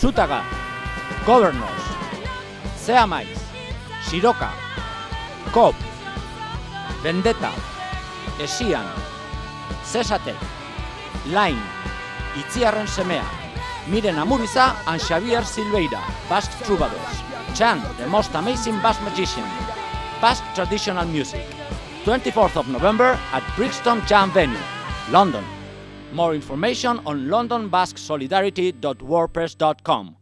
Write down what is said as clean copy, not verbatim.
Zutaga, Governors, Zeamaiz, Siroka, Kop, Vendetta, Esian, Zesatek, Lain, Itziarren semea, Miren Amuriza and Xavier Silveira, Basque troubadours. Chan, the most amazing Basque magician. Basque traditional music. 24th of November at Brixton Jam Venue, London. More information on londonbasquesolidarity.wordpress.com.